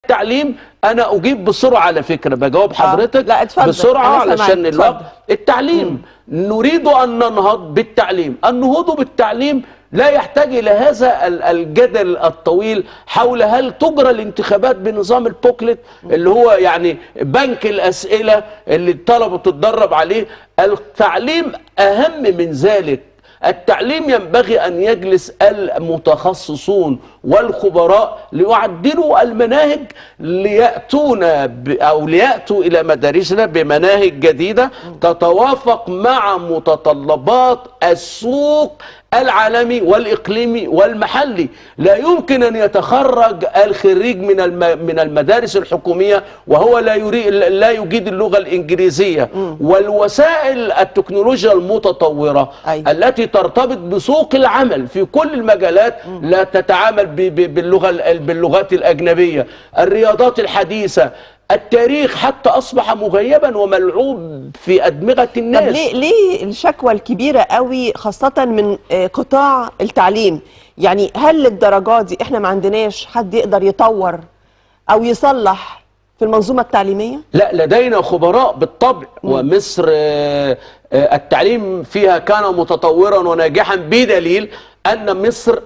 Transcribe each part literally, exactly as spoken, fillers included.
التعليم انا اجيب بسرعه، على فكره بجاوب حضرتك آه. بسرعه علشان الوقت. التعليم مم. نريد ان ننهض بالتعليم. النهوض بالتعليم لا يحتاج الى هذا الجدل الطويل حول هل تجرى الانتخابات بنظام البوكلت اللي هو يعني بنك الاسئله اللي الطلبه تتدرب عليه. التعليم اهم من ذلك. التعليم ينبغي أن يجلس المتخصصون والخبراء ليعدلوا المناهج ليأتون أو ليأتوا إلى مدارسنا بمناهج جديدة تتوافق مع متطلبات السوق العالمي والإقليمي والمحلي. لا يمكن أن يتخرج الخريج من من المدارس الحكومية وهو لا يريد لا يجيد اللغة الإنجليزية والوسائل التكنولوجيا المتطورة أي. التي ترتبط بسوق العمل في كل المجالات لا تتعامل باللغة باللغات الأجنبية. الرياضات الحديثة، التاريخ حتى أصبح مغيبا وملعوب في أدمغة الناس. طب ليه ليه الشكوى الكبيرة قوي خاصة من قطاع التعليم؟ يعني هل للدرجات دي احنا ما عندناش حد يقدر يطور أو يصلح في المنظومة التعليمية؟ لا، لدينا خبراء بالطبع. م. ومصر التعليم فيها كان متطورا وناجحا بدليل أن مصر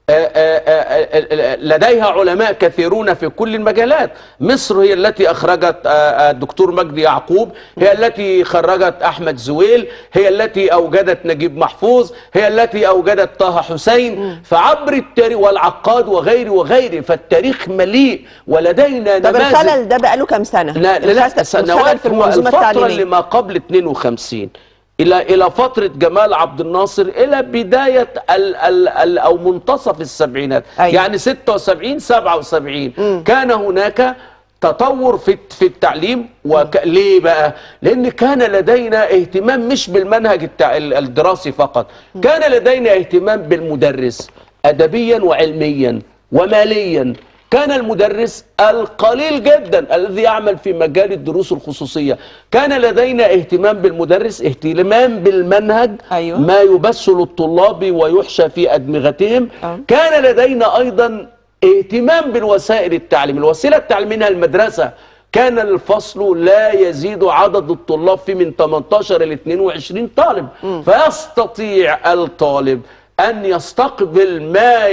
لديها علماء كثيرون في كل المجالات. مصر هي التي أخرجت الدكتور مجدي يعقوب، هي التي خرجت أحمد زويل، هي التي أوجدت نجيب محفوظ، هي التي أوجدت طه حسين. فعبر التاريخ والعقاد وغيره وغيره، فالتاريخ مليء ولدينا نماذج. طب الخلل ده بقى له كام سنة؟ لا لا سنوات في المنظومة الفترة اللي ما قبل اثنين وخمسين إلى إلى فترة جمال عبد الناصر إلى بداية ال ال ال أو منتصف السبعينات. أيوة. يعني ستة وسبعين سبعة وسبعين م. كان هناك تطور في في التعليم. وك... ليه بقى؟ لأن كان لدينا اهتمام مش بالمنهج التع... الدراسي فقط، م. كان لدينا اهتمام بالمدرس أدبيا وعلميا وماليا. كان المدرس القليل جدا الذي يعمل في مجال الدروس الخصوصية. كان لدينا اهتمام بالمدرس، اهتمام بالمنهج. أيوة. ما يبث للطلاب ويحشى في أدمغتهم. أه. كان لدينا أيضا اهتمام بالوسائل التعليم. الوسيلة التعليمية منها المدرسة. كان الفصل لا يزيد عدد الطلاب فيه من ثمانية عشر إلى اثنين وعشرين طالب. م. فيستطيع الطالب أن يستقبل ما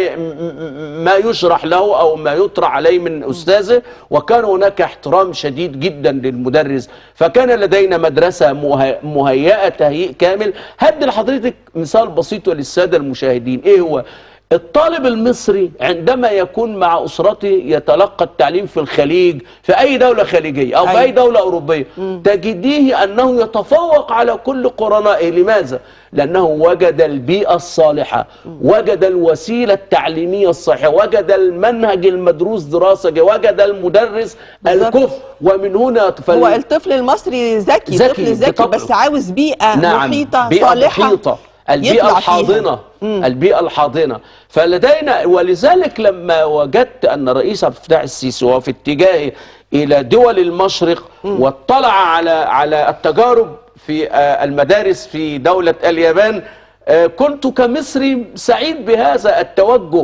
ما يشرح له أو ما يطرح عليه من أستاذه. وكان هناك احترام شديد جدا للمدرس. فكان لدينا مدرسة مهيئة تهيئ كامل. هدي لحضرتك مثال بسيط وللسادة المشاهدين. إيه هو؟ الطالب المصري عندما يكون مع أسرته يتلقى التعليم في الخليج، في أي دولة خليجية أو في أي دولة أوروبية، تجديه أنه يتفوق على كل قرنائه. لماذا؟ لأنه وجد البيئة الصالحة، وجد الوسيلة التعليمية الصحيحة، وجد المنهج المدروس دراسة، وجد المدرس الكفء. ومن هنا فل... هو الطفل المصري ذكي، طفل ذكي بس عاوز بيئة نعم محيطة بيئة صالحة محيطة. البيئة الحاضنة. البيئة الحاضنة. فلدينا، ولذلك لما وجدت أن رئيس عبد الفتاح السيسي وهو في اتجاهه إلى دول المشرق واطلع على على التجارب في المدارس في دولة اليابان، كنت كمصري سعيد بهذا التوجه،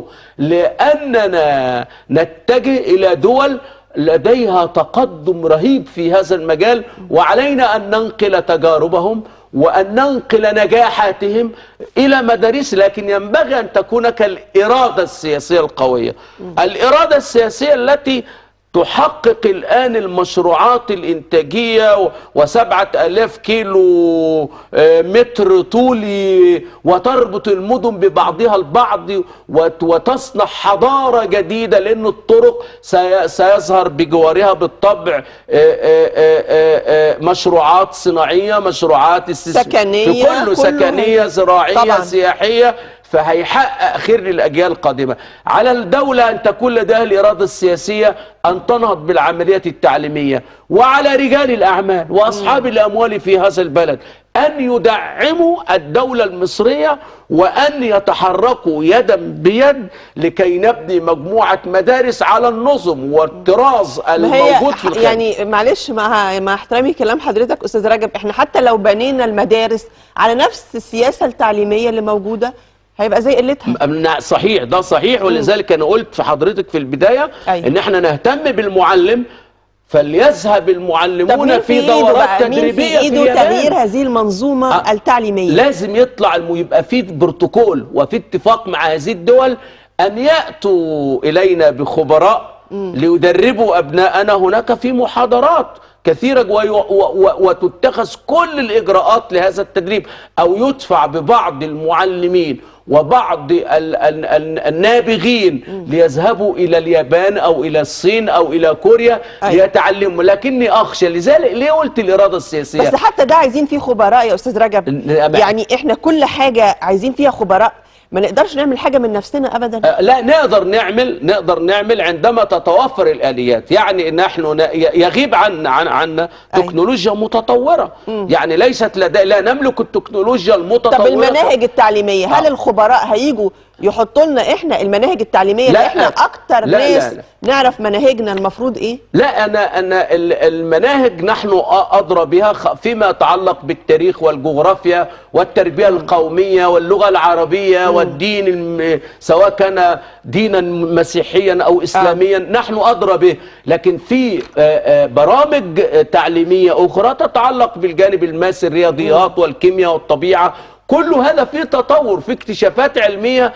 لأننا نتجه إلى دول لديها تقدم رهيب في هذا المجال، وعلينا أن ننقل تجاربهم وأن ننقل نجاحاتهم إلى مدارس. لكن ينبغي أن تكون كالإرادة السياسية القوية، الإرادة السياسية التي تحقق الآن المشروعات الإنتاجية وسبعة آلاف كيلو متر طولي، وتربط المدن ببعضها البعض وتصنع حضارة جديدة، لأن الطرق سيظهر بجوارها بالطبع مشروعات صناعية، مشروعات سكنية، في كله سكنية، زراعية، طبعا. سياحية. فهيحقق خير للأجيال القادمة. على الدولة أن تكون لديها الإرادة السياسية أن تنهض بالعمليات التعليمية، وعلى رجال الأعمال وأصحاب م. الأموال في هذا البلد أن يدعموا الدولة المصرية وأن يتحركوا يدا بيد لكي نبني مجموعة مدارس على النظم والطراز الموجود في الخارج. يعني معلش مع مع احترامي كلام حضرتك أستاذ رجب، احنا حتى لو بنينا المدارس على نفس السياسة التعليمية اللي موجودة هيبقى زي قلتها. صحيح، ده صحيح. ولذلك انا قلت في حضرتك في البدايه أيوة. ان احنا نهتم بالمعلم، فليذهب المعلمون في دورات تدريبيه في ايده تغيير هذه المنظومه أه التعليميه. لازم يطلع يبقى في بروتوكول وفي اتفاق مع هذه الدول ان ياتوا الينا بخبراء ليدربوا ابناءنا هناك في محاضرات كثيرة وتتخذ كل الإجراءات لهذا التدريب، أو يدفع ببعض المعلمين وبعض النابغين ليذهبوا إلى اليابان أو إلى الصين أو إلى كوريا ليتعلموا. لكني أخشى، لذلك ليه قلت الإرادة السياسية؟ بس حتى ده عايزين فيه خبراء يا أستاذ رجب، يعني إحنا كل حاجة عايزين فيها خبراء، ما نقدرش نعمل حاجة من نفسنا أبدا. أه لا، نقدر نعمل نقدر نعمل عندما تتوفر الآليات. يعني نحن يغيب عنا عن عنا تكنولوجيا متطورة. مم. يعني ليست لدي، لا نملك التكنولوجيا المتطورة. طب المناهج التعليمية، هل آه. الخبراء هيجوا يحطوا لنا احنا المناهج التعليمية؟ لا احنا أكتر لا ناس لا لا. نعرف مناهجنا المفروض إيه؟ لا، أنا أنا المناهج نحن أدرى بها فيما يتعلق بالتاريخ والجغرافيا والتربية القومية واللغة العربية مم. والدين، سواء كان دينا مسيحيا أو إسلاميا آه. نحن أدرى به. لكن في برامج تعليمية أخرى تتعلق بالجانب الماسي، الرياضيات والكيمياء والطبيعة، كل هذا فيه تطور، في اكتشافات علمية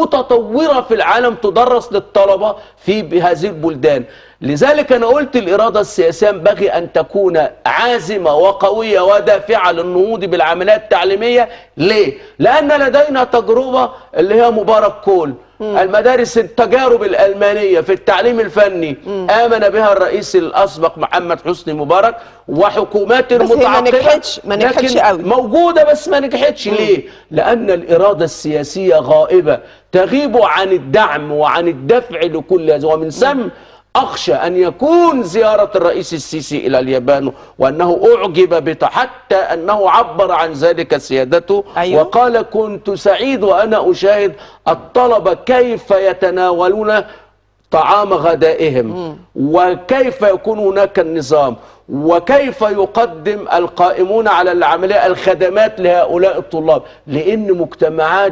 متطورة في العالم تدرس للطلبة في هذه البلدان. لذلك أنا قلت الإرادة السياسية ينبغي أن تكون عازمة وقوية ودافعة للنهوض بالعمليات التعليمية. ليه؟ لأن لدينا تجربة اللي هي مبارك كول، مم. المدارس التجارب الألمانية في التعليم الفني، مم. آمن بها الرئيس الأسبق محمد حسني مبارك وحكومات متعاقبة، بس ما نجحتش ما نجحتش قوي، موجودة بس ما نجحتش. مم. ليه؟ لأن الإرادة السياسية غائبة، تغيب عن الدعم وعن الدفع لكل هذا. ومن ثم أخشى أن يكون زيارة الرئيس السيسي إلى اليابان وأنه أعجب بها، حتى أنه عبر عن ذلك سيادته. أيوه؟ وقال: كنت سعيد وأنا أشاهد الطلبة كيف يتناولون طعام غدائهم، مم. وكيف يكون هناك النظام، وكيف يقدم القائمون على العملية الخدمات لهؤلاء الطلاب. لأن مجتمعات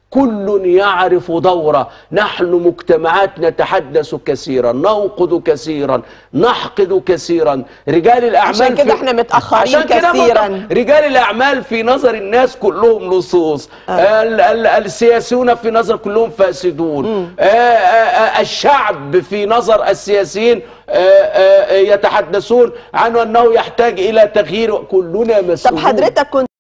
كل يعرف دوره. نحن مجتمعات نتحدث كثيرا، ننقد كثيرا، نحقد كثيرا. رجال الأعمال عشان كده احنا متأخرين كثيرا. رجال الأعمال في نظر الناس كلهم لصوص، آه. ال ال السياسيون في نظر كلهم فاسدون، آه آه الشعب في نظر السياسيين آه آه يتحدثون عنه أنه يحتاج إلى تغيير. كلنا مسؤولون. طب حضرتك كنت